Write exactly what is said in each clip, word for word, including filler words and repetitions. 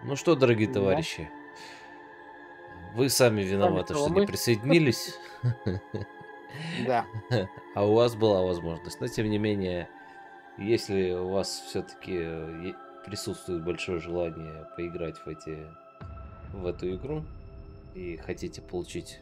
Ну что, дорогие Да. товарищи, вы сами виноваты, Сами-то что не мы. присоединились, Да. а у вас была возможность. Но тем не менее, если у вас все-таки е- присутствует большое желание поиграть в эти, в эту игру и хотите получить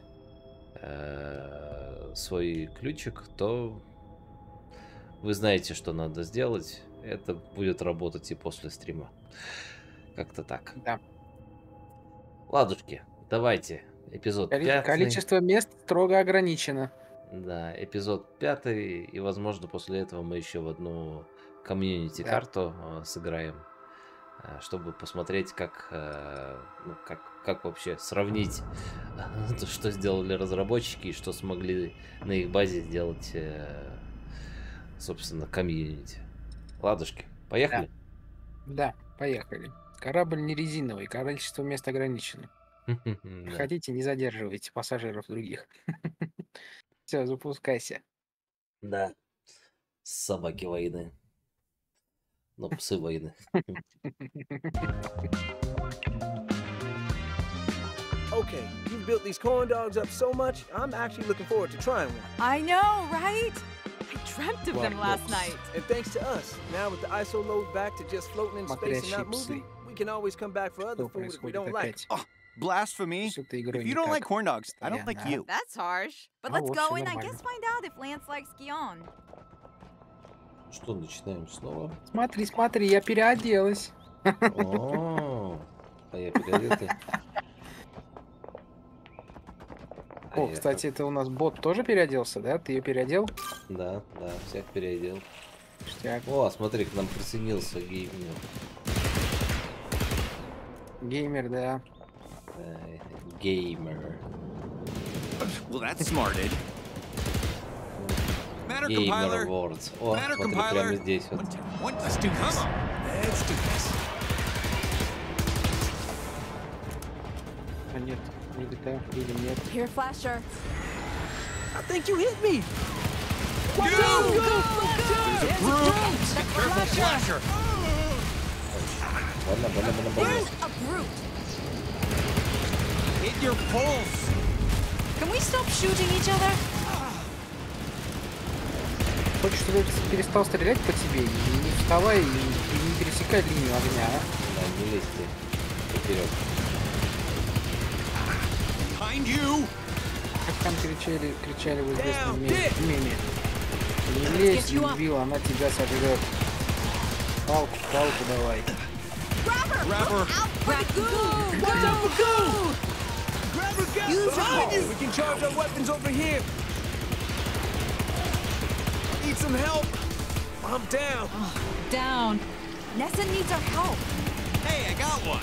э, свой ключик, то вы знаете, что надо сделать. Это будет работать и после стрима. Как-то так. Да. Ладушки, давайте. Эпизод Коли- пятый. Количество мест строго ограничено. Да, эпизод пятый, и, возможно, после этого мы еще в одну Да. комьюнити-карту э, сыграем, э, чтобы посмотреть, как, э, ну, как, как вообще сравнить то, что сделали разработчики и что смогли на их базе сделать, э, собственно, комьюнити. Ладушки, Да. поехали? Да. Поехали. Корабль не резиновый, количество мест ограничено. Да. Хотите, не задерживайте пассажиров других. Все, запускайся. Да. Собаки войны. Ну, псы войны. Okay, you've built these corn dogs up so much, I'm actually looking forward to trying one. I know, right? I dreamt of them Corn last dogs. night. And thanks to us, now with the I S O load back to just floating in space and not Смотрящие псы. moving, we can always come back for other Что food if we происходит don't like. опять? Oh, blasphemy. С этой игрой If you don't like никак. corn dogs, I don't like Понятно. you. That's harsh. But А let's вот go всё and I нормально. guess find out if Lance likes Guion. Что, начинаем снова? Смотри, смотри, я переоделась. О, а я переодетый. А О, я кстати, это у нас бот тоже переоделся, да? Ты ее переодел? Да, да, всех переодел. Ништяк. О, смотри, к нам присоединился геймер. Геймер, да. Э, Геймер. Well, that's smarted. Matter Геймер compiler. Awards. О, Matter смотри, прямо compiler. здесь вот. One, two, one, let's do this. Come on, let's do this. А нет, не GTA, или нет. Here, Flasher. I think you hit me! Go! Careful, Flasher. Больно, больно, больно, больно. There's a brute. Hit your pulse. Can we stop shooting each other? Хочешь, чтобы я перестал стрелять по тебе? И не вставай, и, и не пересекай линию огня, а? Да, не лезьте вперед. Behind you. Как там кричали, кричали в известном Down, меме. dick! меме. Не лезь, Вилл, она тебя сожрет. Палку, палку давай. Grabber. Out for the goo! Watch out for Goo! Grab her gun! Use Behind your you! We can charge our weapons over here! Need some help! I'm down! Down. Nessa needs our help. Hey, I got one.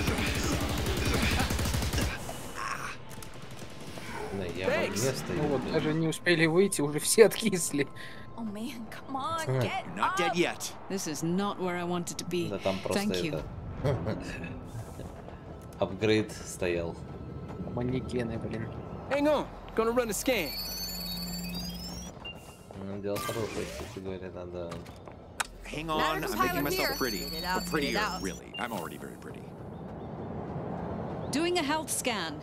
Да, я Thanks. в место. Ну вот, даже не успели выйти, уже все откисли. Oh man, come on, Huh. get Not up. dead yet. This is not where I wanted to be. Да там просто Thank you. это... Апгрейд стоял. Манекены, блин. Hang on! Gonna run a scan. Ну, дело хорошее, кстати говоря, надо... Hang on, Matter I'm making compiler myself here. pretty. Spit it out, Or spit it prettier, out. really. I'm already very pretty. Doing a health scan.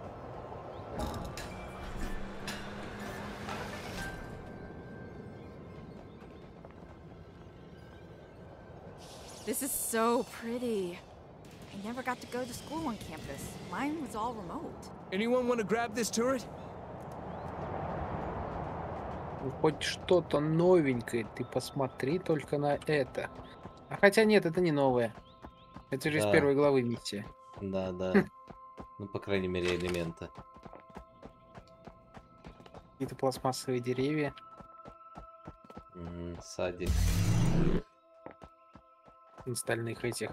This is so pretty. I never got to go to school on campus. Mine was all remote. Anyone wanna grab this turret? Ну, хоть что-то новенькое, ты посмотри только на это. А хотя нет, это не новое. Это же из Да. первой главы миссия. Да, да. Ну, по крайней мере, элементы. Какие-то пластмассовые деревья. М, Садик. На стальных этих.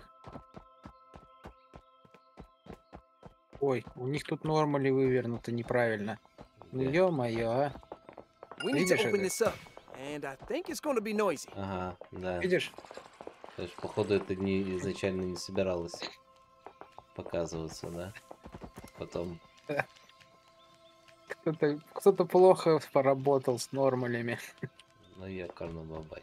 Ой, у них тут нормали вывернуты неправильно. Ну Где? ё-моё, а. We need to Видишь open это? this up. And I think it's gonna be noisy. Ага, да. Видишь? То есть, походу, это не, изначально не собиралось показываться, да? Потом... Кто-то кто-то плохо поработал с нормалями. Ну, я карну бабай.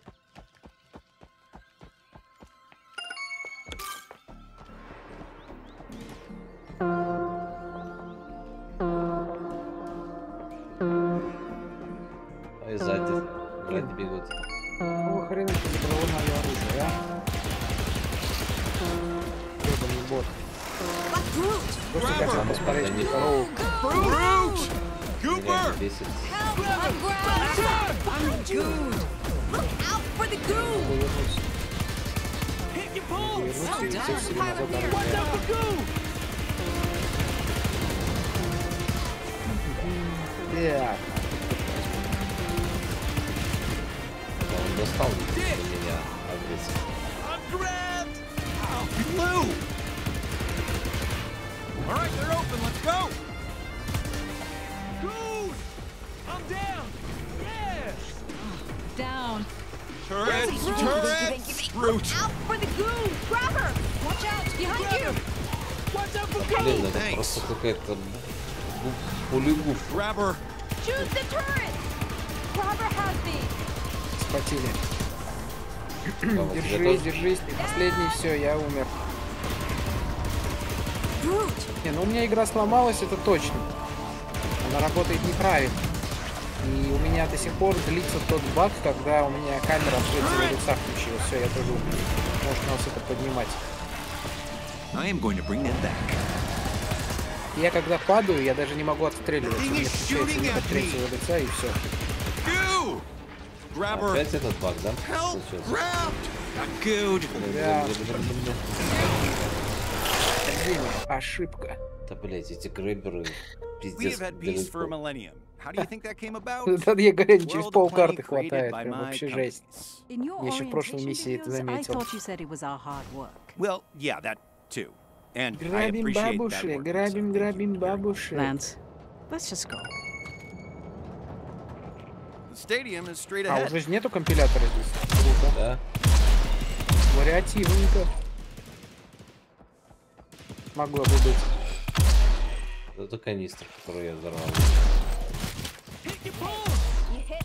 Слушайте, как надо смотреть Они- Роу. Brute! Меня Goober! не бесит. Help! I'm grabbed! Behind you! Look out for the goo! Повернусь. Hit your pulse! Повернусь и всех себе назад Watch отправляю. out for goo! Так. Он достал меня агрессию. I'm grabbed! Oh, Blue! All right, they're open. Let's go! Goo! I'm down! Yes! Down. Turrets! Brute. Turrets! Brute! Out for the goo! Grab her! Watch out! Behind you! Watch out for Блин, goo! это Thanks. просто какая-то гу- пулегуф. Grab her! Choose the turret! Grabber has me! Спотели. Мама, тебе Держись, тоже? держись. Ты последний, все, я умер. Brute! Не, ну у меня игра сломалась, это точно. Она работает неправильно. И у меня до сих пор длится тот баг, когда у меня камера от третьего лица включилась. Все, я тоже умер. Может нас это поднимать. I am going to bring them back. Я когда падаю, я даже не могу отстреливаться. Thing Мне is включается shooting вид at от третьего лица и все. Goo! Grab her! Опять этот баг, да? Help! Случился. Grabbed! Got gooed! Блин, Да. блин, блин, блин, блин. Время. Ошибка. Да, блять, эти грэберы, We пиздец. have had peace for a далеко. millennium. How do you think that came about? Тут я говорю, через World of полкарты Plenty created хватает. by Прям my вообще жесть. companies. In your Я еще в прошлой orientation миссии это videos, I заметил. thought you said it was our hard work. Well, yeah, that too. And I Грабим appreciate that бабушек, work, грабим, so thank you грабим very much. бабушек. Lance, let's just go. The stadium is straight А, ahead. уже ж нету компилятора здесь? Круто. Да? Вариативненько. Могло бы быть. Это канистра, которую я взорвал. Hit your pulse! You hit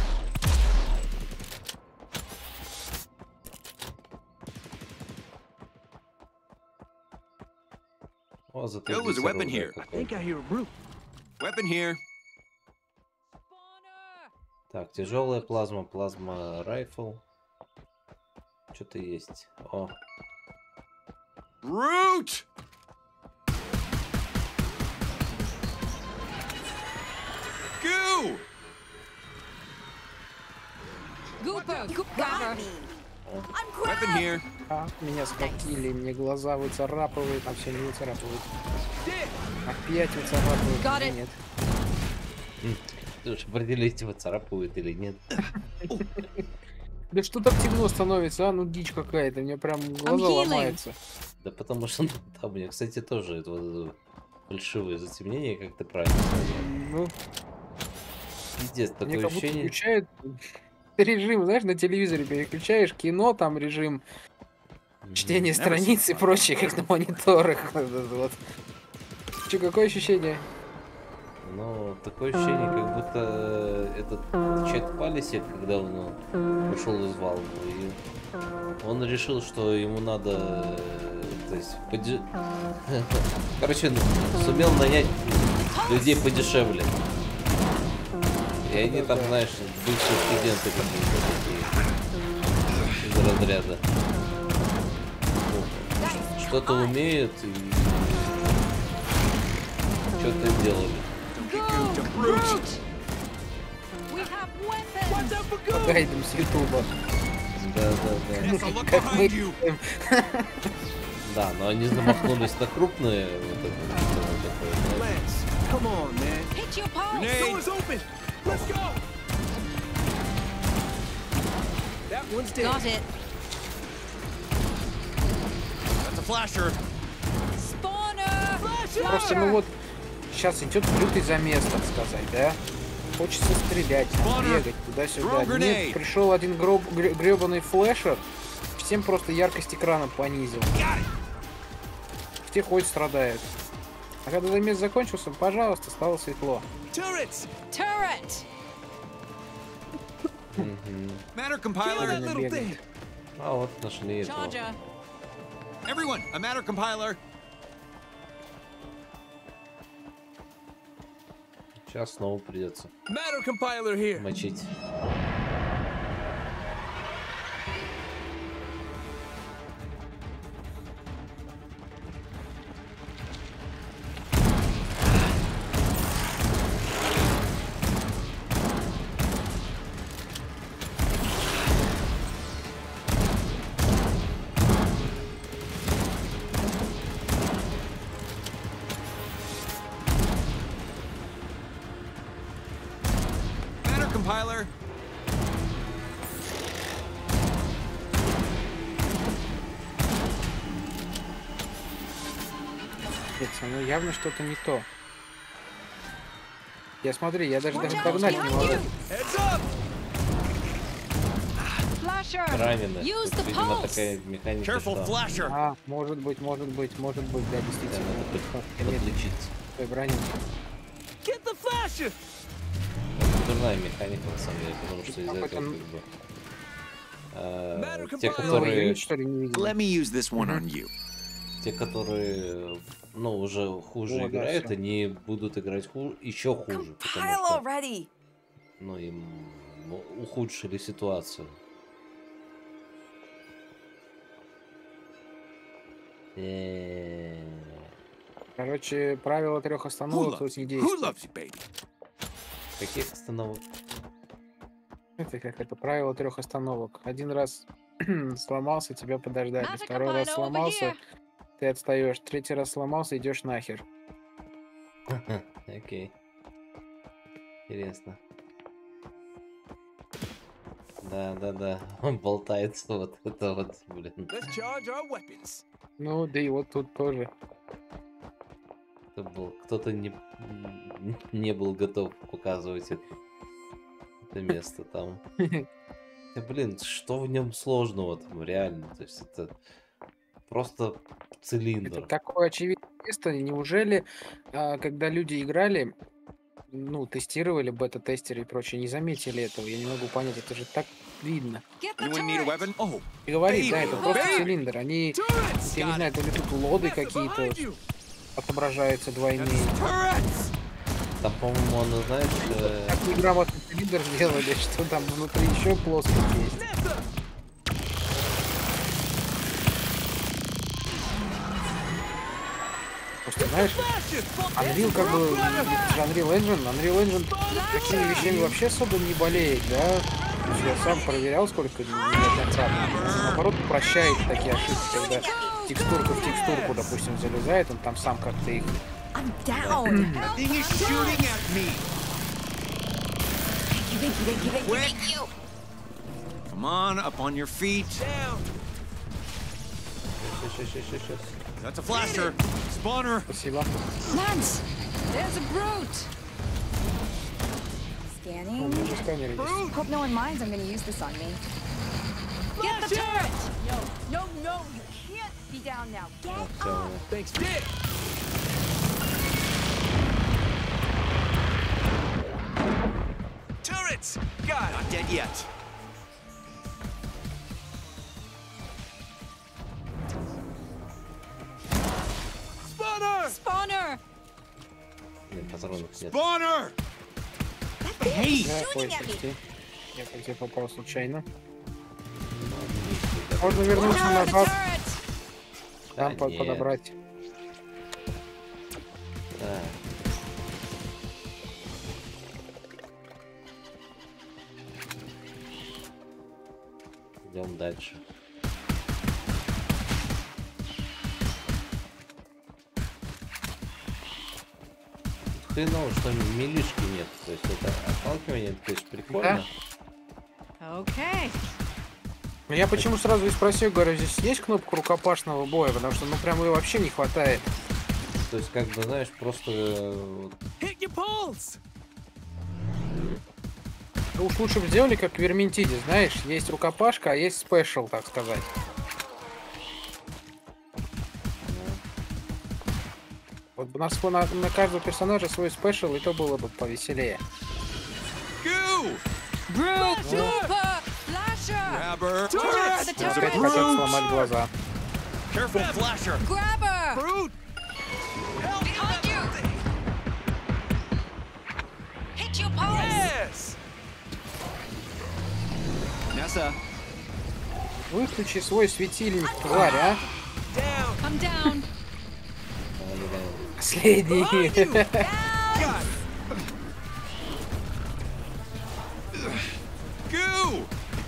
О, зато There was a здесь weapon оружие here. I какое-то. think I hear a brute. Weapon here. Так, тяжелая плазма, плазма райфл. Что-то есть. О, Brute! Goo! Gooper, got me! I'm Weapon grabbed! here. А, меня схватили, мне глаза выцарапывают, а все не выцарапывают. Опять выцарапывают. Got it. Нет. ты уж определите, выцарапывает или нет. Да что так темно становится, а? Ну дичь какая-то, мне прям глаза healing. ломаются. Да потому что ну, там у меня, кстати, тоже это вот фальшивое затемнение, как ты правильно сказал. Ну, Пиздец, мне такое как будто ощущение. включают режим, знаешь, на телевизоре переключаешь кино, там режим чтения Never страниц и seen прочее, как на мониторах. Вот это вот. Че, какое ощущение? Ну, такое ощущение, как будто этот Чет Палисек, когда он ну, ушел из Valve, и он решил, что ему надо, э, то есть, подеш... короче, сумел нанять людей подешевле. И они там, знаешь, бывшие студенты какие-то такие из разряда. Ну, что-то умеют и что-то делали. Brute! We have weapons! Watch out for goo! По гайдам с Ютуба. Да, да, да. Yes, I'll look Как мы behind you. делаем. Да, но они замахнулись на крупные вот это, вот такое, да. Lance, come on, man. Hit your pulse! Grenade. Door's open. Let's go. That one's dead. Got it. That's a flasher. Spawner! Просто, ну вот, сейчас идет лютый замес, так сказать, да? Хочется стрелять, там, Spawner. бегать туда-сюда. Throw grenade. Нет, пришел один гроб, гре- гребаный флешер, всем просто яркость экрана понизил. Got it. Все ходят, страдают. А когда замес закончился, пожалуйста, стало светло. Turrets. Turret! Мгм. Matter Kill compiler. that little бегает. thing. А вот нашли этого. Charger! Everyone, a matter compiler. Сейчас снова придется Matter compiler here. мочить. compiler. Ну явно что-то не то. Я смотри, я даже, Watch даже out, догнать не behind могу. you. Heads up! Flasher. Ранены. Use Тут, the видимо, pulse. такая механика, Careful, что flasher. А, может быть, может быть, может быть, да, действительно. надо под- Нет, подлечиться. той брони. Get the flasher! Это дурная механика, на самом деле, потому что из-за Какой-то этого как бы... а, Matter те, compiler. Новый которые... юнит, что ли, не видел? Let me use this one on you. Те, которые, ну, уже хуже О, да, играют, всё. они будут играть хуже, еще хуже, Compile потому что, already! ну, им ну, ухудшили ситуацию. Э, Короче, правило трех Who остановок loves тут не you? Who действует. loves you, baby? Каких остановок? Это как это правило трех остановок. Один раз сломался, тебя подождали. Matter Второй раз compiler over сломался, here. ты отстаешь. Третий раз сломался, идешь нахер. Окей. Интересно. Да, да, да. Он болтается вот это вот, блин. Let's charge our weapons. Ну, да и вот тут тоже. Это был, кто-то не, не был готов показывать это, это место там. Да, блин, что в нем сложного там, реально? То есть это просто Это цилиндр. такое очевидное место. Неужели, а, когда люди играли, ну, тестировали бета-тестеры и прочее, не заметили этого? Я не могу понять, это же так видно. Get the Anyone need a turret. weapon? Oh, И говорит, да, Baby, это просто baby. цилиндр. Они, Turrets! я не знаю, то ли тут лоды какие-то Behind you! отображаются двойные. Turrets! Там, по-моему, он, знаешь, э, Так неграмотно цилиндр сделали, что там внутри еще плоскость есть. Nessa! Просто, знаешь, Flashes! Unreal как бы, Unreal Engine, Unreal Engine такими вещами вообще особо не болеет, да? То есть я сам проверял сколько неоднократно. Наоборот, прощает такие ошибки, когда текстурка в текстурку, допустим, залезает, он там сам как-то их... I'm down! thing is shooting at me. You think, you think, you think, you think, you! Come on, up on your feet. Down! щас, щас, щас, щас. That's a flasher. Spawner. Спасибо. Lance. There's a brute. Ну, Scanning. мне же сканер есть. Hope no one minds I'm gonna use this on me. Get the turret. No, no, no, you can't be down now. Get Всё, up! Thanks, Dick! Turrets! Got it! Not dead yet. Spawner! Spawner. блин, патронов нет. Spawner. That thing Hey. is Да, ой, shooting at me! прости. Я по тебе попал случайно. Да, Можно Watch вернуться out, the назад, turret. там под- нет. подобрать. Да. Идем дальше. Хреново, что милишки нет. То есть это отталкивание, то есть прикольно. Okay. Но я почему сразу и спросил, говорю, здесь есть кнопка рукопашного боя, потому что, ну, прям ее вообще не хватает. То есть, как бы, знаешь, просто э, Hit your pulse! Ну, уж лучше бы сделали, как в Верминтиде, знаешь, есть рукопашка, а есть спешл, так сказать. Вот бы на, сво- на, на каждого персонажа свой спешл, и то было бы повеселее. Goo. Brute. Super. Flasher. Grabber. Turret. The Опять turret. хотят сломать глаза. Careful, flasher. Grabber. Brute! Behind you. Hit your pulse. Yes! Nessa. Выключи свой светильник, тварь, а? Down! I'm down. Последний. Got it! Goo.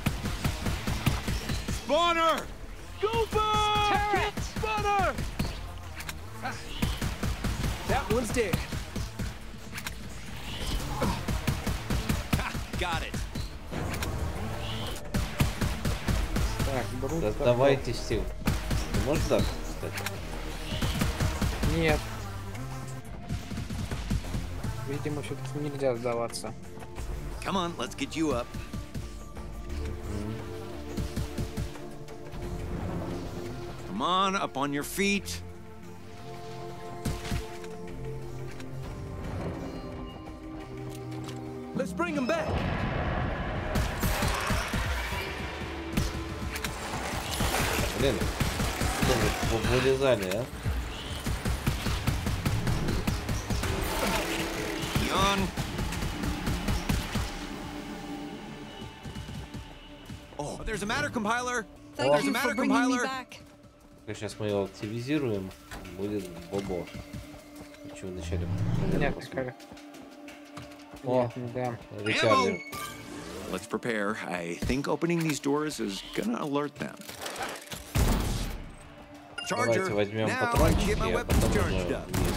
Spawner. Gooper! Turret. Spawner! That one's dead. Got it. Так, брут. Да, так, давайте, Стив. Ты можешь так, кстати? Нет. Видимо, все-таки нельзя сдаваться. Come on, let's get you up. Come on, up on your feet. Let's bring him back. Блин, что вы вылезали, а? On. Oh, there's a matter compiler. Thank There's a you matter for bringing me compiler. back. Сейчас мы его активизируем, будет бобо. Что вначале? Нет, как... О, Нет, не дам. речарджер. Let's prepare. I think opening these doors is gonna alert them. Давайте Charger. возьмем Now I can патрончики, get my а weapons потом charged уже up. вниз.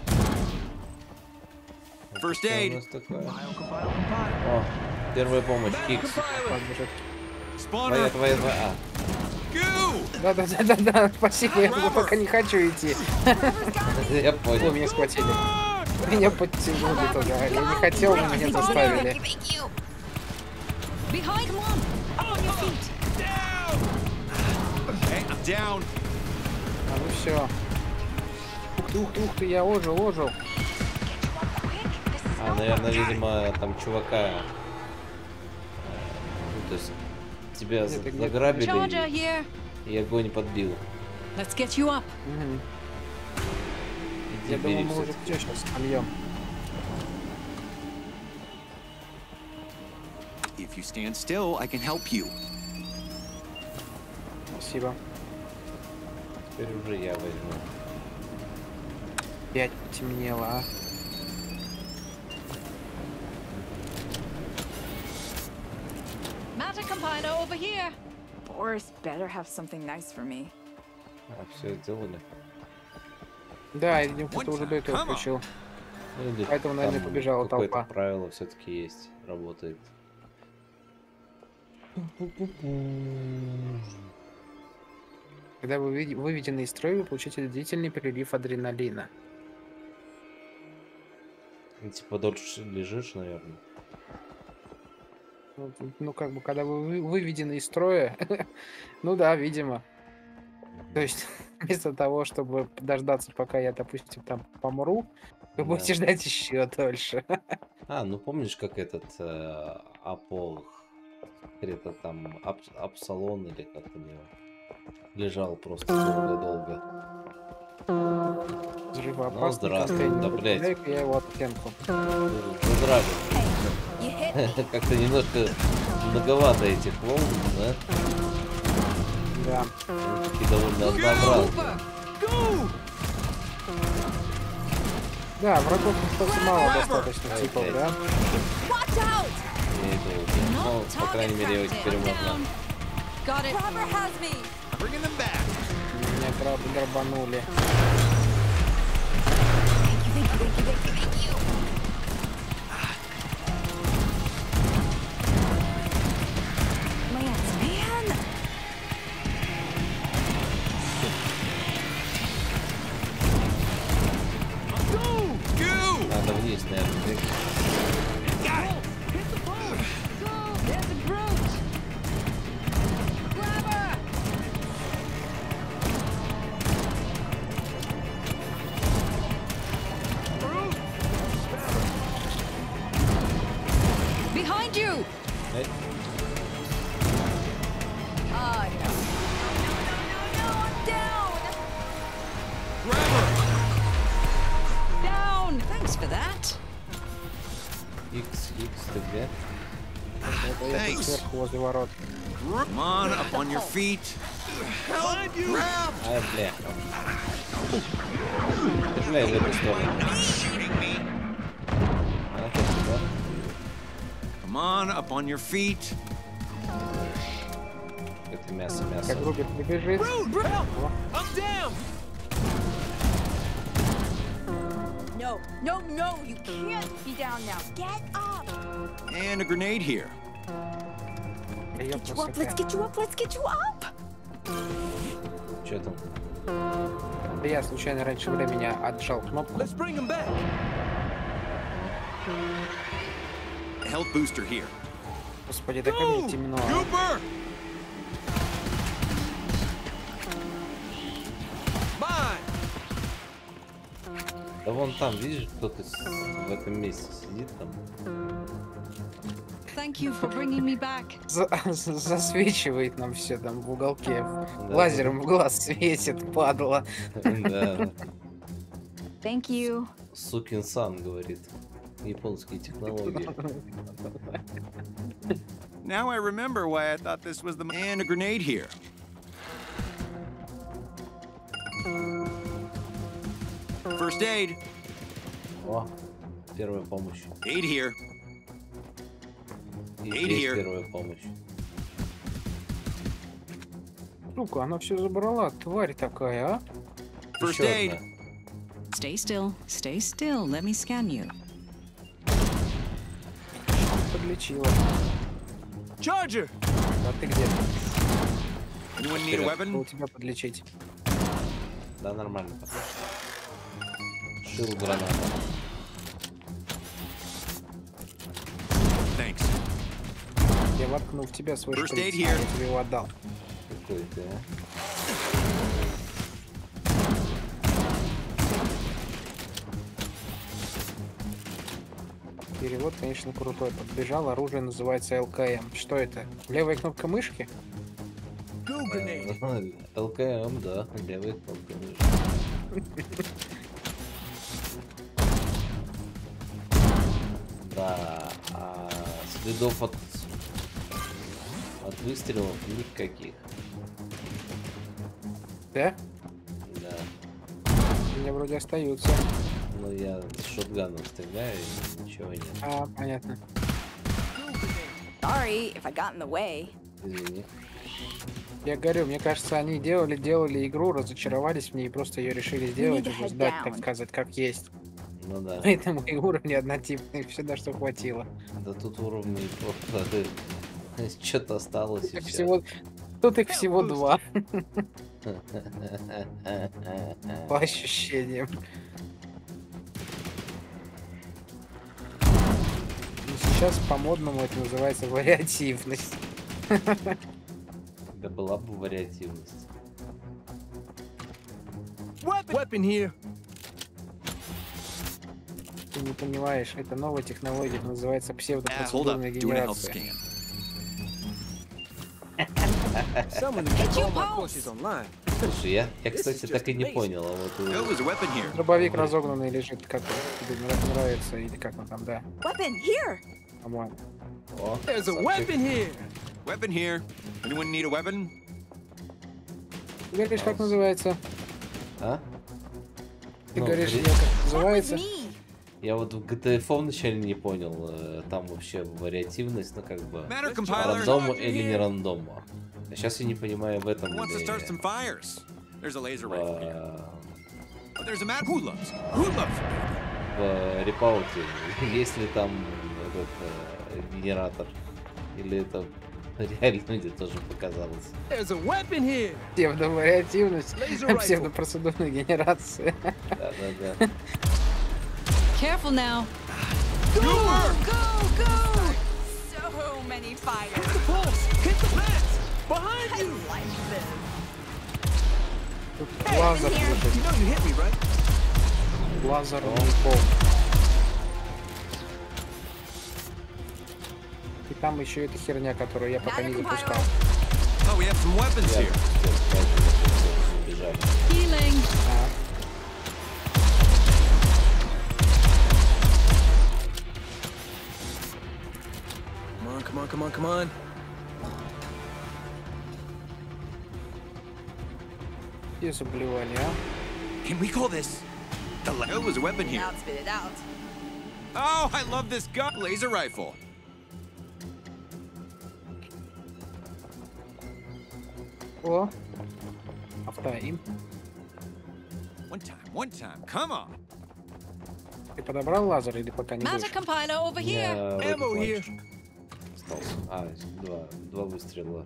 First Что у aid. нас такое? Compile, compile, compile. О, первая помощь, Back Кикс. compiler. Подбежит. Твоя, Spawner. твоя, твоя. А, Goo. Да-да-да-да, спасибо, я туда пока не хочу идти. я Ой, понял. меня схватили. Меня подтянули туда. Я не хотел, но меня заставили. Behind one. On your feet. Okay, I'm down. А ну все. Ух ты, ух ты, ух ты, я ожил, ожил. А, наверное, видимо, там чувака. э, Ну, то есть тебя Где-то, где-то. заграбили Charger и, here. и огонь подбил. Let's get you up. Мгм. Иди Я думал, бери мы всё уже это. все сейчас сольем. If you stand still, I can help you. Спасибо. Теперь уже я возьму. Опять темнело, а. Matter compiler over here. Boris better have something nice for me. А, все сделали. Да, я видимо, кто-то уже до этого Come on. включил. Ну, или Поэтому, наверное, там побежала какое-то толпа. правило все-таки есть, работает. Когда вы выви- выведены из строя, вы получите длительный прилив адреналина. Ну, типа дольше лежишь, наверное. Ну, ну, как бы, когда вы вы- выведены из строя, ну да, видимо. То есть, вместо того, чтобы дождаться, пока я, допустим, там помру, вы Да. будете ждать еще дольше. А, ну помнишь, как этот э, Апол, это там Ап- Апсалон или как там его, лежал просто долго-долго. Взрывоопасный здравствуй, контейнер. да, блядь. Дай-ка я его об стенку. Поздравляю. You hit me. Как-то немножко многовато этих волн, да? Да. Они такие довольно однообразные. Да, врагов, кстати, мало достаточно Ай, типов, блядь. да? Watch out! Я иду уже. Ну, по крайней мере, его теперь можно. Got it. Robber has me. Bringing them back. Меня граб грабанули. Thank you, thank you, thank you, thank you. Lance, man. Goo. Надо вниз, наверное. There's a brute. Grab her. Behind you. Эй, Oh, no. No, no, no, no, no, I'm down. Grab her. Down. Thanks for that. Икс, Икс, ты где? Это я тут Thanks. сверху возле ворот. Come on, up on your feet. Help you. Grab. Ай, бля. Бля, в эту сторону. Shooting me. А, как сюда? Come on, up on your feet. Это мясо, мясо. Как Рубик побежит. Help! I'm down! No, No, no, you can't be down now. Get up. And a grenade here. Да ёб Get you твою up. Let's мать. get you up. Let's get you up. Что там? Да я случайно раньше времени отжал кнопку. Let's bring him back. A health booster here. Господи, да как мне темно. а? Cooper! Mine. Да вон там, видишь, кто-то с- в этом месте сидит там. Thank you for bringing me back. За- засвечивает нам все там в уголке. Да. Лазером в глаз светит, падла. Да. Thank you. Сукин сан говорит. Японские технологии. Now I remember why I thought this was the... And a grenade here. First aid. О, первая помощь. Aid here. И Aid здесь here. первая помощь. Сука, она все забрала, тварь такая, а? First Еще aid. одна. Stay still. Stay still. Let me scan you. Подлечила. Charger. А ты где? Anyone need a Что у weapon? тебя подлечить? Да, нормально. пока. Шил гранату. Thanks. Я воткнул в тебя свой First шприц, aid а, here. я тебе его отдал. Какой ты, а? Перевод, конечно, крутой. Подбежал, оружие называется ЛКМ. Что это? Левая кнопка мышки? Go grenade. ЛКМ, да, левый кнопка мыши. Да, а следов от, от выстрелов никаких. Да? Да. У меня вроде остаются. Ну я с шотганом стреляю и ничего нет. А, понятно. Sorry if I got in the way. Извини. Я говорю, мне кажется, они делали, делали игру, разочаровались в ней и просто ее решили сделать, need to уже head сдать, так down. сказать, как есть. Ну да. Поэтому и уровни однотипные, все на что хватило. Да тут уровней просто что-то осталось и Так все. всего... Тут их всего два, по ощущениям. И сейчас по-модному это называется вариативность. Да была бы вариативность. Weapon. Weapon here. Ты не понимаешь, это новая технология, это называется Ah, hold up. псевдопроцедурная Doing a health генерация. scan. Someone Get can your all my pulse. courses online. Слушай, я, я This кстати, is так just и не amazing. понял, а вот Oh, у- there's a weapon here. Дробовик разогнанный лежит, как тебе нрав- нравится, или как он там, да, Weapon here. по-моему. О, There's a красавчик. weapon here. Weapon here. Anyone need a weapon? Ты говоришь, как называется? А? Ты Ну, говоришь, блин. я как What with называется? me? Я вот в джи ти эф вначале не понял, э, там вообще вариативность, ну как бы Matter compiler. рандому или не рандому. А сейчас я не понимаю в этом Who wants to ли, start some fires? There's a laser rifle here. в, Oh, there's a man who loves. Who loves? в репауте, есть ли там этот э, генератор, или это реально мне тоже показалось. There's a weapon here. Псевдовариативность, Laser rifle. псевдопроцедурная генерация. Да-да-да. Careful now. Go, go, go! So many fires. The pulse. Hit the plants. Behind I you. like this. Тут Hey, лазер in here. лежит, You know you hit me, right? лазерный пол. И там еще эта херня, которую я пока не запускал. Oh, we have some weapons Я here. бежали. Healing. А, Come on, come on, come on, come on. и заблевали, а? Can we call this? The la- oh, there's a weapon here. Now spit it out. Oh, I love this gun. Laser rifle. О, автоим. One time, one time. Come on. Ты подобрал лазер или пока не Matter будешь? compiler over Не, here. вроде Ammo плачу. here. Остался. А, два, два выстрела.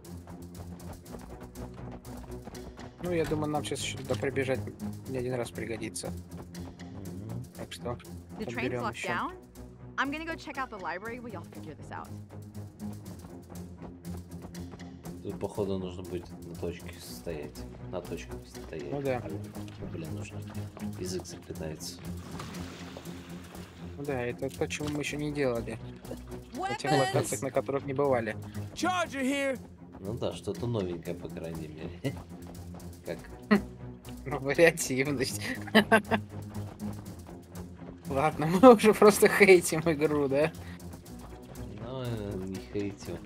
Ну, я думаю, нам сейчас еще туда прибежать не один раз пригодится. Так что The train's подберем locked еще. down. I'm gonna go check out the library while y'all figure this out. Тут, походу, нужно будет на точке стоять. На точках стоять. Ну да. Ну, блин, нужно. Язык заплетается. Ну да, это то, чего мы еще не делали. На тех локациях, Weapons! на которых не бывали. Charger here. Ну да, что-то новенькое, по крайней мере. Как? Ну, вариативность. Ладно, мы уже просто хейтим игру, да? Ну, э, не хейтил.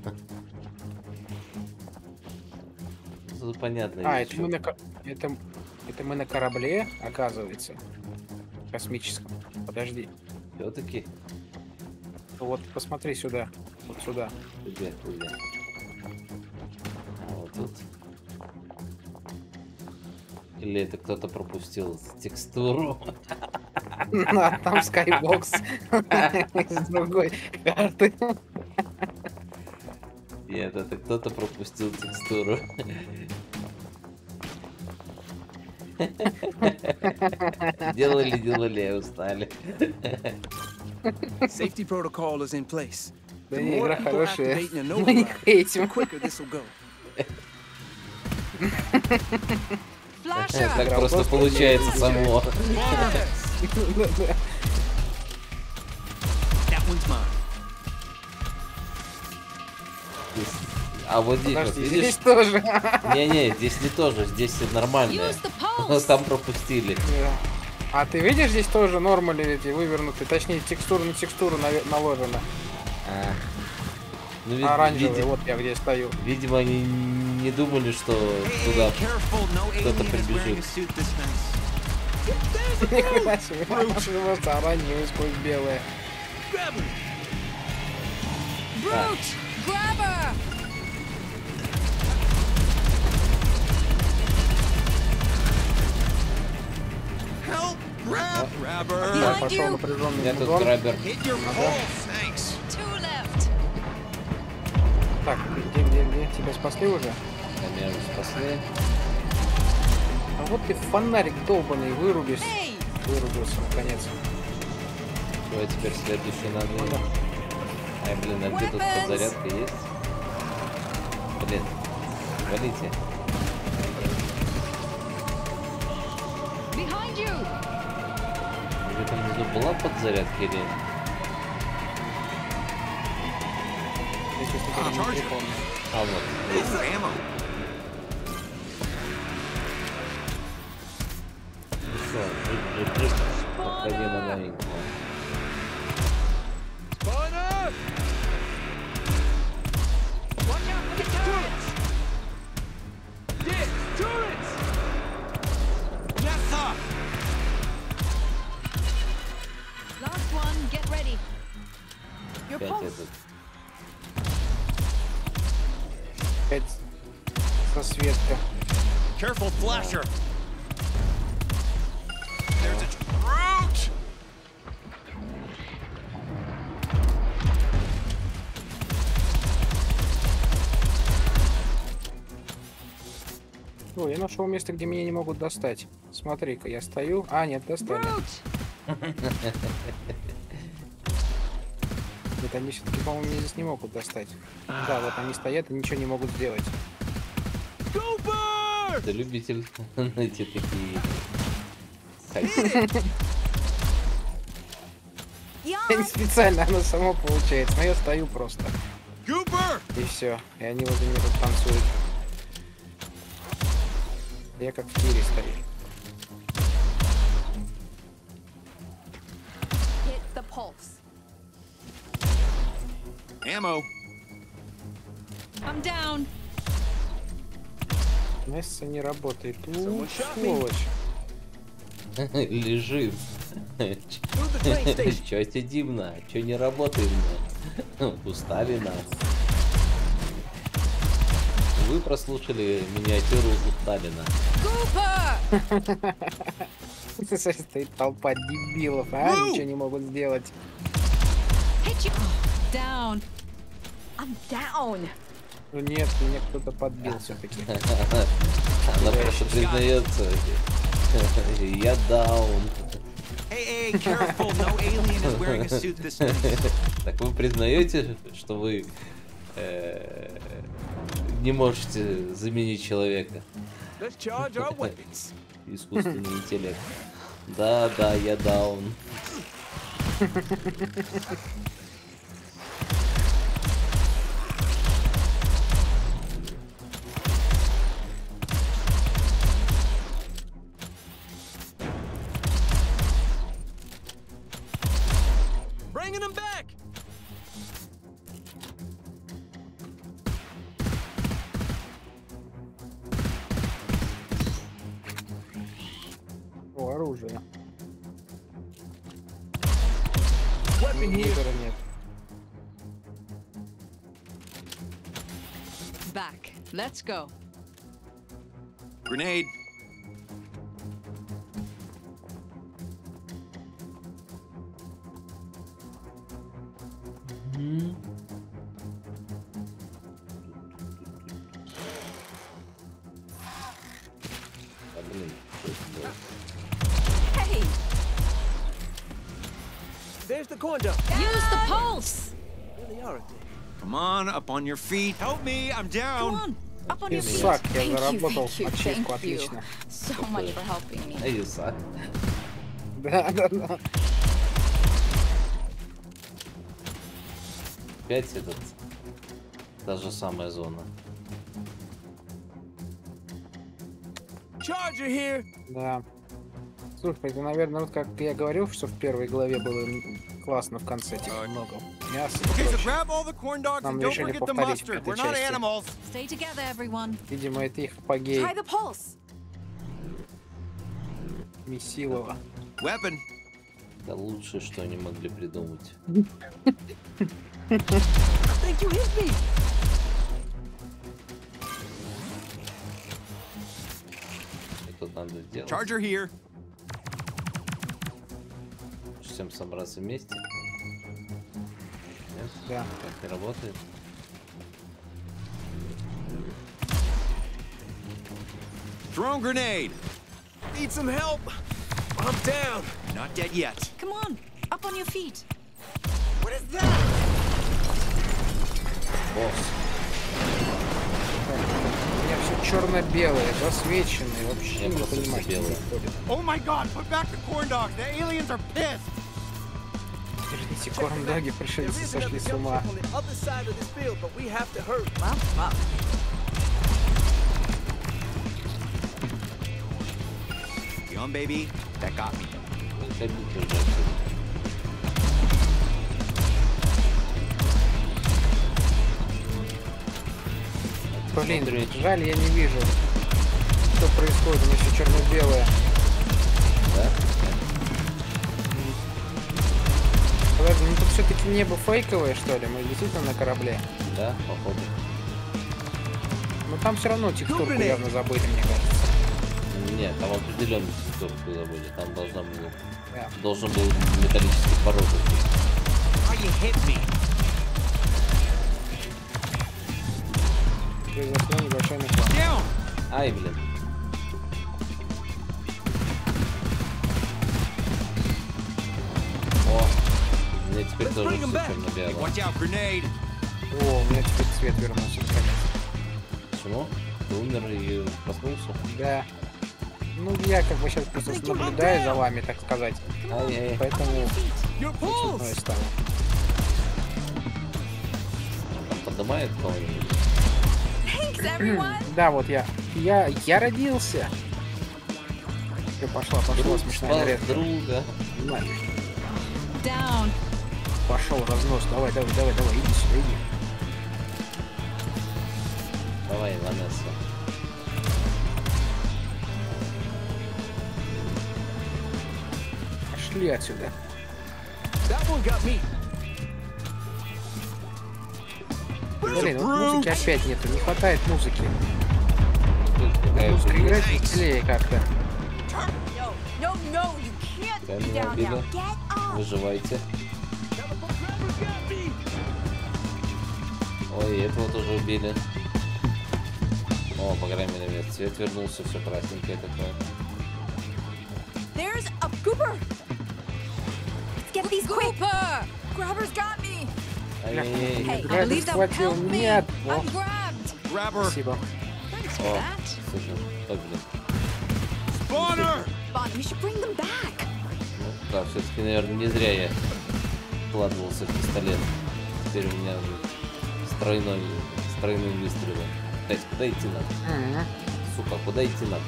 Тут понятно. А, есть, это мы, что- на, ко- это, это мы на корабле, оказывается. Космическом. Подожди. Все-таки Вот, посмотри сюда. Вот сюда. где, где? А вот тут. Или это кто-то пропустил текстуру? А там Skybox из другой карты. Нет, это кто-то пропустил текстуру. Делали, делали, и устали. Safety protocol is in place. Да The не, more игра people хорошая. activate in a Мы не Nova lab, хейтим. the quicker this will go. Flasher! Так просто получается само. That one's mine. Здесь- А вот здесь, вот, Подожди, видишь? здесь тоже. Не-не, здесь не тоже, здесь нормальное. Use the pulse! Там пропустили. А ты видишь, здесь тоже нормали эти вывернутые, точнее текстура на текстуру наве- наложена. А. Ну, ви- Оранжевые, види- вот я где стою. Видимо, они не думали, что туда careful, no кто-то alien is wearing a прибежит. suit this nice. Нихуя себе, просто оранжевые сквозь белые. Grab her. Brute! Grab her! Help! Grab! Grab her! Так, Behind пошел you! У напряженный меня тут мудон. грабер. Hit your pulse! Thanks! Two left! Так, где, где, где? Тебя спасли уже? Меня уже спасли. А вот ты фонарик долбанный вырубишь. Hey! Вырубился наконец. Чего теперь следующий надо? Ну да. Ай, блин, а где тут Weapons! подзарядка есть? Блин, валите. Behind you! Где там внизу была подзарядка или... Если что-то не Charger. прикольно. А, вот. Ooh, ammo! Все, джип, джип, джип. Подходи на новенького. Spawn up. Watch out for the turrets. Dick, turrets. Yes, sir! Last one, get ready. Your Опять pulse. этот. Опять сосветка. Careful, flasher! There's a brute! О, я нашел место, где меня не могут достать. Смотри-ка, я стою. А, нет, достали. Brute! Нет, они все-таки, по-моему, меня здесь не могут достать. Да, вот они стоят и ничего не могут сделать. Cooper. Ты любитель найти такие... хайпы. Я не специально, оно само получается. Но я стою просто. Cooper! И все. И они возле меня тут танцуют. Я как в тире стою. Hit the pulse. Ammo! I'm down. Место не работает. У, Someone shot me. сволочь. Лежит. Move the train station. Чё сидим на? Чё не работаем на? Устали нас. Вы прослушали миниатюру у Сталина. Cooper! Стоит толпа дебилов, а ничего не могут сделать. Hit you. Oh, down. I'm down. Ну нет, меня кто-то подбил все-таки. Она просто признается. Я даун. Hey, hey, careful! No alien is wearing a suit this night. Так вы признаете, что вы э, не можете заменить человека? Let's charge our weapons. Искусственный интеллект. Да, да, я даун. Bringing them back. О, оружие. Weapon here. Выбора нет. Back. Let's go. Grenade. А, блин, что это было? Hey, There's the corn dog. Use the pulse. Really are a thing. Come on, up on your feet. Help me, I'm Come down. on. Up on your feet. Исаак, я Thank you, заработал thank you, ачивку, thank you. отлично. So much for helping me. Эй, Исаак. Да, да, да. Опять этот. Та же самая зона. Charger here. Да. Слушай, это, наверное, вот как я говорил, что в первой главе было классно в конце, типа много мяса и Okay, so прочего. grab all the corn dogs Нам and don't решили forget the повторить в mustard. этой We're not части. animals. Stay together, everyone. Видимо, это их апогей Try the pulse. Месилова. Weapon. Это лучшее, что они могли придумать. I think you hit me. Это надо сделать. Charger here. Всем собраться вместе. Нет? Да. Так не работает. Throwing grenade. Need some help. I'm down. Not dead yet. Come on. Up on your feet. What is that? Босс. У меня все черно-белое, засвеченное, вообще Я не просто понимаю, все что белое. происходит. Oh my god, put back the corn dogs. The aliens are pissed. Верните корн-доги, There пришельцы is сошли another с jump ума. ship on the other side of this field, but we have to hurry. Well, well. You on, baby? That got me. Выходите уже отсюда. Блин, Смотри. жаль, я не вижу, что происходит, у меня все черно-белое. Да? Подожди, ну тут все-таки небо фейковое, что ли? Мы действительно на корабле. Да, походу. Но там все равно текстурку явно забыли, мне кажется. Нет, там определенно текстурку забыли. Там должна была, Да. должен был металлический порог. How you hit me? Произошла небольшая накладка. Down. Ай, блин. О, у меня теперь Let's тоже bring все him back. Hey, черно-белое. watch out, grenade. О, у меня теперь цвет вернулся наконец. Почему? Ты умер и проснулся? Да. Ну, я как бы сейчас просто наблюдаю за вами, так сказать. Ай-яй. Поэтому Your цветное pulse. стало. Там поднимает кого-нибудь? Thanks, everyone. Да, вот я. Я, я родился. Всё, пошла, пошла Друг смешная спал нарезка. друга. На, Down. пошел разнос. Давай, давай, давай, давай, иди сюда, иди. Давай, Ванесса. Пошли отсюда. That one got me. Блин, вот музыки опять нету, не хватает музыки. Тут какая Музыка хуйня. играть веселее как-то. No, no, you can't Да, be меня down убили. now. Get up. Выживайте. Ой, этого тоже убили. О, по крайней мере, цвет вернулся, все красненькое такое. There's a Cooper. Let's get these quick. Cooper! Grabber's got me. Ай-яй-яй. Hey, I Грабер believe they'll схватил. help me. Нет. О, I'm grabbed. Grab her. спасибо. Thanks for О, that. супер. Ой, блин. Spawner! Bonnie, you should bring them back. Ну, да, все-таки, наверное, не зря я вкладывался в пистолет. Теперь у меня стройной, стройным выстрелом. Блять, куда идти надо? Мгм. Сука, куда идти надо?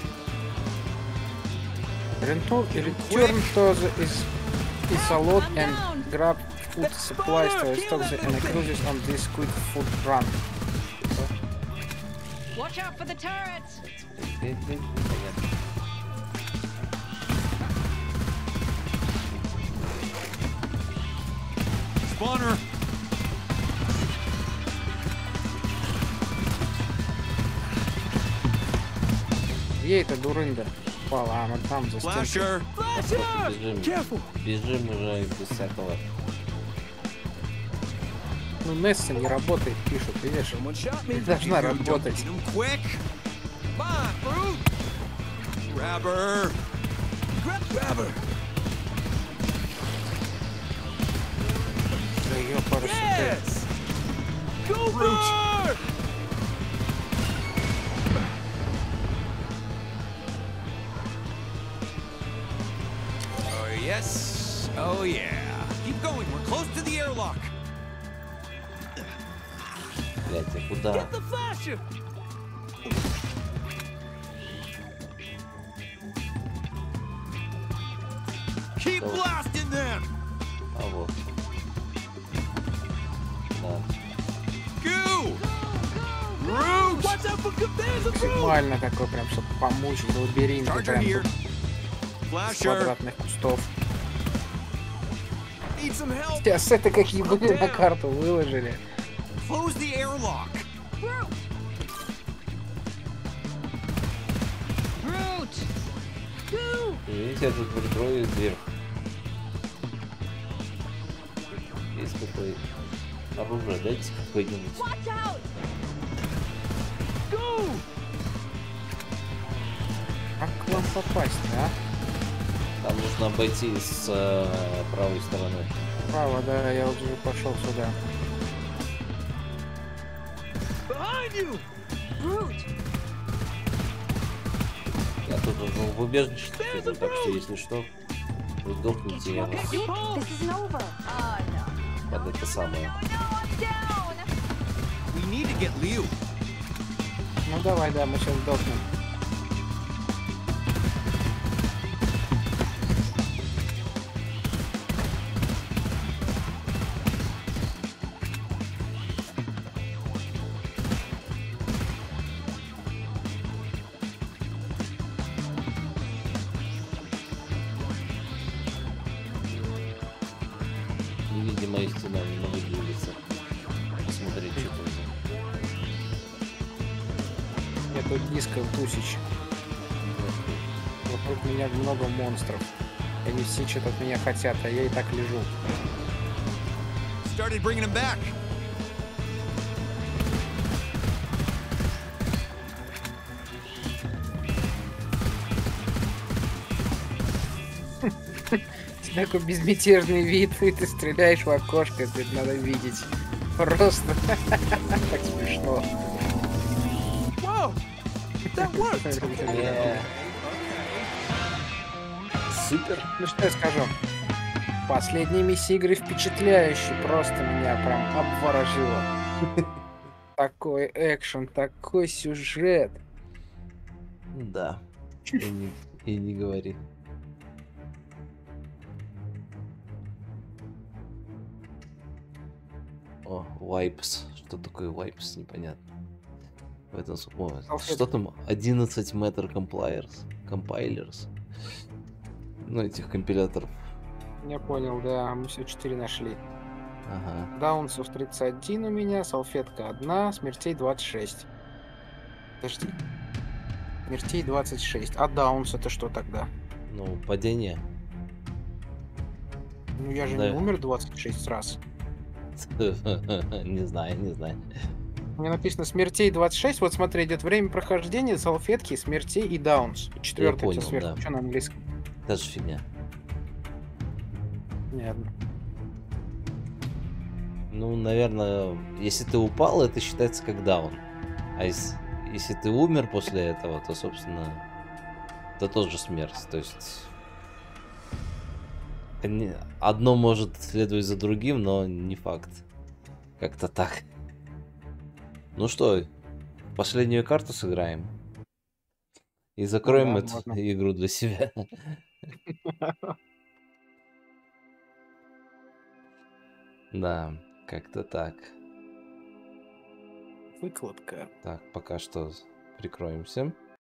Return, return to the is, is a lot and grab food supplies to stock the enclosures on this quick food run. Watch out for the turrets. Блин, блин, непонятно. Spawner! Где эта дурында? Упала, а она там за стенкой. Flasher! Просто бежим. Careful. Бежим уже без всякого. Ну, Несса не работает, пишут, видишь? Someone shot me. Должна You don't работать. get him quick! Come on, brute! Grab her! Grab, grab her. Да её парашюты. Yes. Cooper! Oh, yes. Oh, yeah. Keep going. We're close to the airlock. Блять, а куда? Get the flasher. Keep Oh. blasting them. А вот. Да. Go! Root! Watch out for good. There's a brute. Максимально такой прям, чтобы помучить лабиринт Charger прям here. тут с Flasher! квадратных кустов. Need some help. Сейчас это какие были на карту выложили. Close the airlock. Brute. Brute. Видите, я тут прикрою дверь. Есть какое оружие, дайте какое-нибудь. Watch out. Go. Как к вам попасть, а? Там нужно обойти с э, правой стороны. Право, да, я уже пошел сюда. Behind you. Brute. Я тут уже в убежище, сижу, так что если что, вы сдохнете, я вас Quick, this isn't over. Oh, no. под это самое. No, I'm down. We need to get Liu. Ну давай, да, мы сейчас сдохнем. Невидимая стена, не могу двигаться. Посмотреть, что тут. Я тут диско тысяч. Вокруг меня много монстров. Они все что-то от меня хотят, а я и так лежу. Started bringing him back. Такой безмятежный вид, и ты стреляешь в окошко, это надо видеть. Просто так смешно. Whoa. That worked. Э, Супер. Ну что я скажу? Последние миссии игры впечатляющие, просто меня прям обворожило. Такой экшен, такой сюжет. Да. И не, и не говори. О, wipes. Что такое wipes? Непонятно. В этом... с- О, Салфетки. что там? одиннадцать метр compilers. Compilers. Ну, этих компиляторов. Я понял, да, мы все четыре нашли. Ага. Даунсов тридцать один у меня, салфетка одна, смертей двадцать шесть. Подожди. Смертей двадцать шесть. А даунс это что тогда? Ну, падение. Ну я же Да. не умер двадцать шесть раз. Не знаю, не знаю. Мне написано смертей двадцать шесть. Вот смотри, идет время прохождения, салфетки, смертей и даунс. Четвертый понял, сверху. да. Что на английском? Это же фигня. Понятно. Ну, наверное, если ты упал, это считается как даун. А если, если ты умер после этого, то, собственно, это тоже смерть. То есть они- одно может следовать за другим, но не факт. Как-то так. Ну что, последнюю карту сыграем. И закроем да, эту можно. игру для себя. Да, как-то так. Выкладка. Так, пока что прикроемся.